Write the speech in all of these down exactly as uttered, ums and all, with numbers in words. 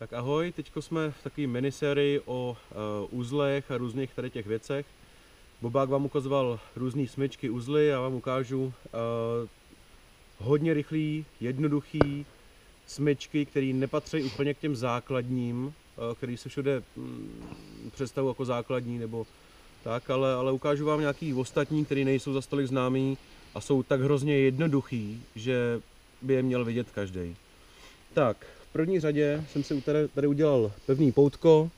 Tak ahoj, teďko jsme v takové minisérii o uh, uzlech a různých tady těch věcech. Bobák vám ukazoval různé smyčky, uzly, já vám ukážu uh, hodně rychlý, jednoduchý smyčky, které nepatří úplně k těm základním, uh, který se všude um, představují jako základní nebo tak, ale, ale ukážu vám nějaký ostatní, které nejsou za tolik známý a jsou tak hrozně jednoduchý, že by je měl vidět každý. Tak, v první řadě jsem si tady, tady udělal pevný poutko, uh,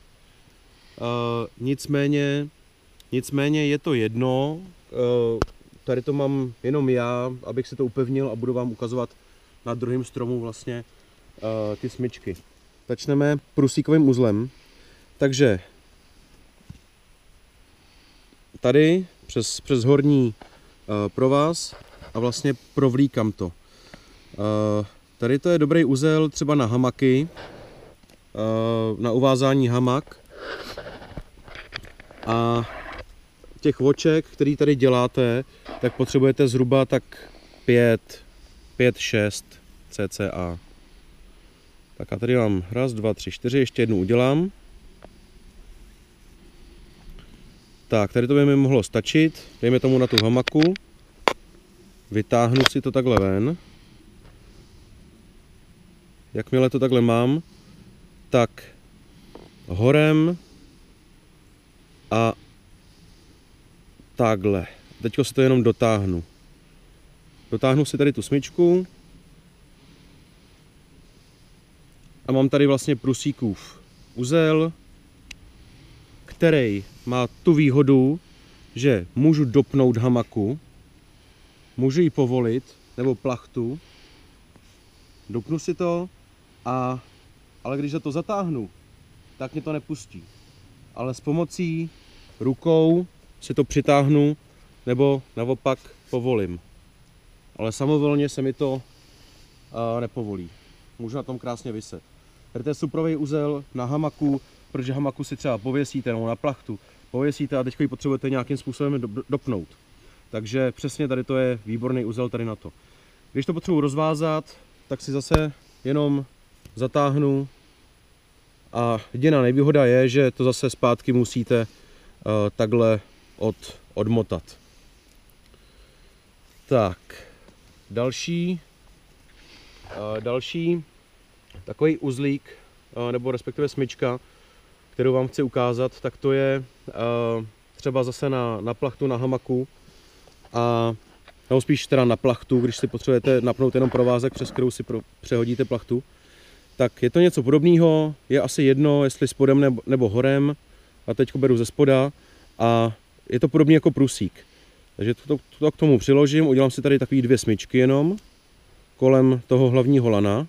nicméně, nicméně je to jedno, uh, tady to mám jenom já, abych si to upevnil a budu vám ukazovat na druhém stromu vlastně uh, ty smyčky. Začneme prusíkovým uzlem, takže tady přes, přes horní uh, provaz a vlastně provlíkám to. Uh, Tady to je dobrý uzel třeba na hamaky, na uvázání hamak a těch voček, který tady děláte, tak potřebujete zhruba tak pět, pět, šest cca. Tak a tady mám raz, dva, tři, čtyři, ještě jednu udělám. Tak, tady to by mi mohlo stačit, dejme tomu na tu hamaku, vytáhnu si to takhle ven. Jakmile to takhle mám, tak horem a takhle. Teďko si to jenom dotáhnu. Dotáhnu si tady tu smyčku a mám tady vlastně prusíkův uzel, který má tu výhodu, že můžu dopnout hamaku, můžu ji povolit, nebo plachtu, dopnu si to, a, ale když za to zatáhnu, tak mě to nepustí. Ale s pomocí rukou si to přitáhnu nebo naopak povolím. Ale samovolně se mi to uh, nepovolí. Můžu na tom krásně viset. Tady to je suprový uzel na hamaku, protože hamaku si třeba pověsíte nebo na plachtu, pověsíte a teď ji potřebujete nějakým způsobem dopnout. Takže přesně tady to je výborný uzel tady na to. Když to potřebuji rozvázat, tak si zase jenom zatáhnu a jediná nevýhoda je, že to zase zpátky musíte uh, takhle od, odmotat. Tak, další, uh, další takový uzlík, uh, nebo respektive smyčka, kterou vám chci ukázat, tak to je uh, třeba zase na, na plachtu, na hamaku, a nebo spíš teda na plachtu, když si potřebujete napnout jenom provázek, přes kterou si pro, přehodíte plachtu. Tak je to něco podobného, je asi jedno, jestli spodem nebo, nebo horem, a teď beru ze spoda a je to podobně jako prusík. Takže to, to, to k tomu přiložím, udělám si tady takové dvě smyčky jenom, kolem toho hlavního lana.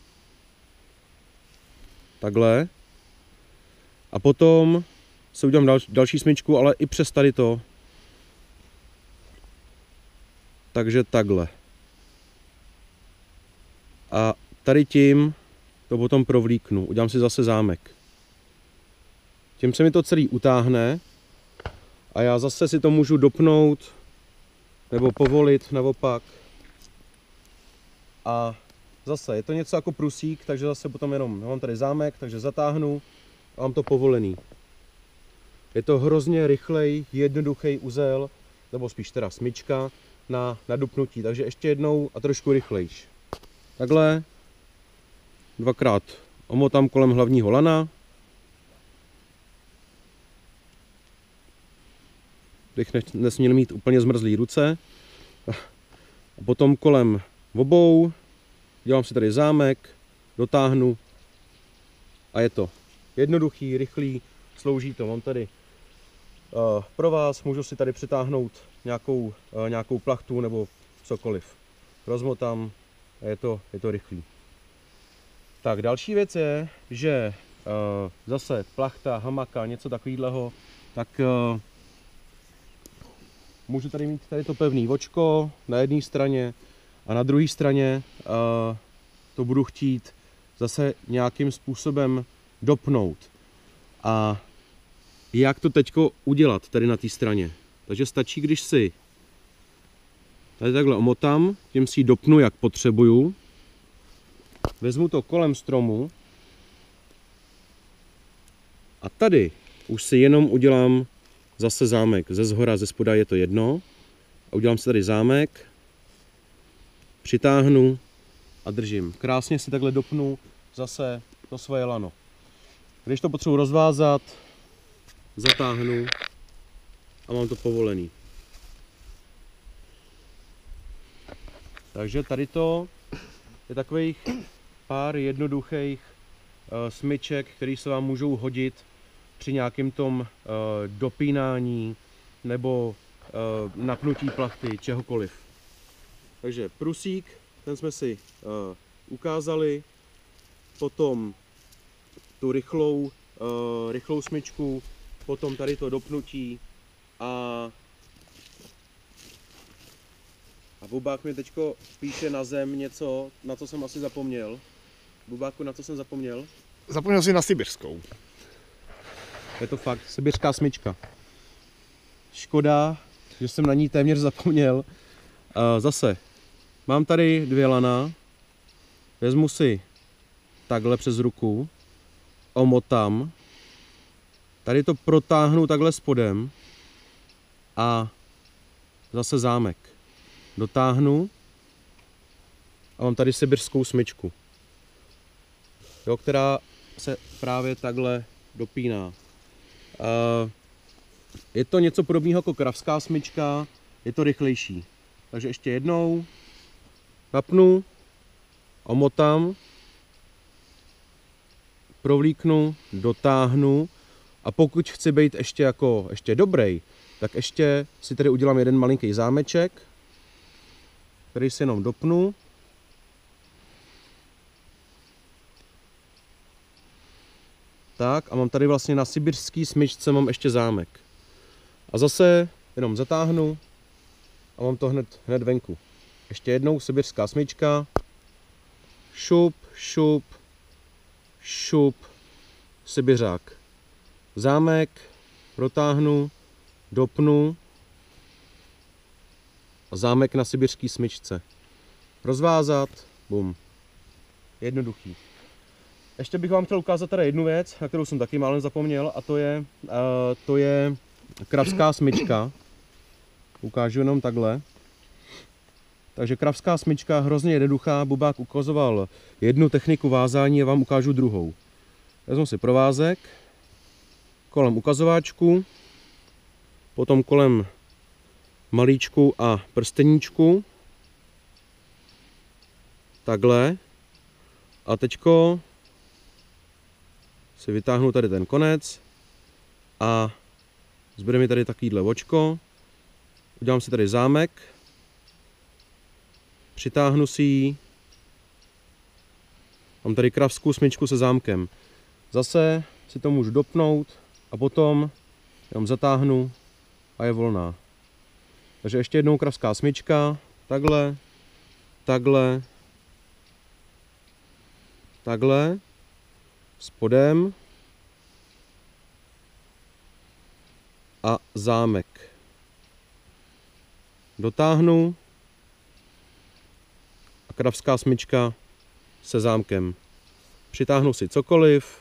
Takhle. A potom si udělám dal, další smyčku, ale i přes tady to. Takže takhle. A tady tím to potom provlíknu. Udělám si zase zámek. Tím se mi to celý utáhne a já zase si to můžu dopnout nebo povolit naopak. A zase je to něco jako prusík, takže zase potom jenom, já mám tady zámek, takže zatáhnu a mám to povolený. Je to hrozně rychlej, jednoduchý uzel, nebo spíš teda smyčka na, na dupnutí, takže ještě jednou a trošku rychlejš. Takhle dvakrát omotám kolem hlavního lana. Bych nesměl mít úplně zmrzlý ruce. A potom kolem obou dělám si tady zámek, dotáhnu a je to jednoduchý, rychlý, slouží to. Mám tady uh, pro vás, můžu si tady přitáhnout nějakou, uh, nějakou plachtu nebo cokoliv. Rozmotám a je to, je to rychlý. Tak další věc je, že uh, zase plachta, hamaka, něco takového, tak uh, můžu tady mít tady to pevný vočko na jedné straně a na druhé straně uh, to budu chtít zase nějakým způsobem dopnout. A jak to teďko udělat tady na té straně? Takže stačí, když si tady takhle omotám, tím si ji dopnu, jak potřebuju. Vezmu to kolem stromu A tady už si jenom udělám zase zámek. Ze zhora, ze spoda je to jedno. A udělám si tady zámek. Přitáhnu a držím. Krásně si takhle dopnu zase to svoje lano. Když to potřebuji rozvázat, zatáhnu a mám to povolený. Takže tady to je takových pár jednoduchých uh, smyček, které se vám můžou hodit při nějakém tom uh, dopínání nebo uh, napnutí plachty, čehokoliv. Takže prusík, ten jsme si uh, ukázali, potom tu rychlou, uh, rychlou smyčku, potom tady to dopnutí a A Bubák mi teďko píše na zem něco, na co jsem asi zapomněl. Bubáku, na co jsem zapomněl? Zapomněl jsi na sibirskou. Je to fakt, sibirská smyčka. Škoda, že jsem na ní téměř zapomněl. Zase, mám tady dvě lana, vezmu si takhle přes ruku, omotám, tady to protáhnu takhle spodem a zase zámek. Dotáhnu a mám tady sibirskou smyčku, jo, která se právě takhle dopíná. Je to něco podobného jako kravská smyčka, je to rychlejší. Takže ještě jednou napnu, omotám, provlíknu, dotáhnu a pokud chci být ještě jako ještě dobrý, tak ještě si tady udělám jeden malinký zámeček, který si jenom dopnu. Tak a mám tady vlastně na sibirský smyčce mám ještě zámek. A zase jenom zatáhnu a mám to hned, hned venku. Ještě jednou sibirská smyčka. Šup, šup, šup, sibiřák. Zámek, protáhnu, dopnu a zámek na sibirský smyčce. Rozvázat, bum. Jednoduchý. Ještě bych vám chtěl ukázat tady jednu věc, na kterou jsem taky málem zapomněl, a to je, uh, to je kravská smyčka. Ukážu jenom takhle. Takže kravská smyčka, hrozně jednoduchá. Bubák ukazoval jednu techniku vázání a vám ukážu druhou. Vezmu si provázek, kolem ukazováčku, potom kolem malíčku a prsteníčku. Takhle. A teďko si vytáhnu tady ten konec a zbyde mi tady takovýhle očko. Udělám si tady zámek, přitáhnu si ji. Mám tady kravskou smyčku se zámkem. Zase si to můžu dopnout a potom jenom zatáhnu a je volná. Takže ještě jednou kravská smyčka, takhle, takhle, takhle, spodem a zámek. Dotáhnu a kravská smyčka se zámkem. Přitáhnu si cokoliv.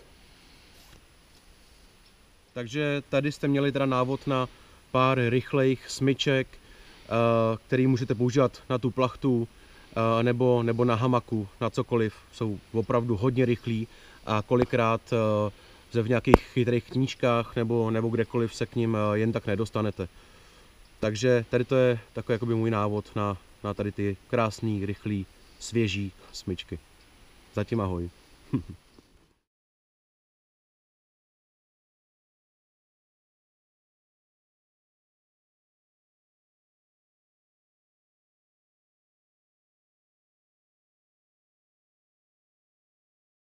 Takže tady jste měli teda návod na pár rychlejch smyček, který můžete používat na tu plachtu nebo, nebo na hamaku, na cokoliv. Jsou opravdu hodně rychlí a kolikrát se v nějakých chytrých knížkách nebo, nebo kdekoliv se k ním jen tak nedostanete. Takže tady to je takový jakoby můj návod na, na tady ty krásný, rychlý, svěží smyčky. Zatím ahoj.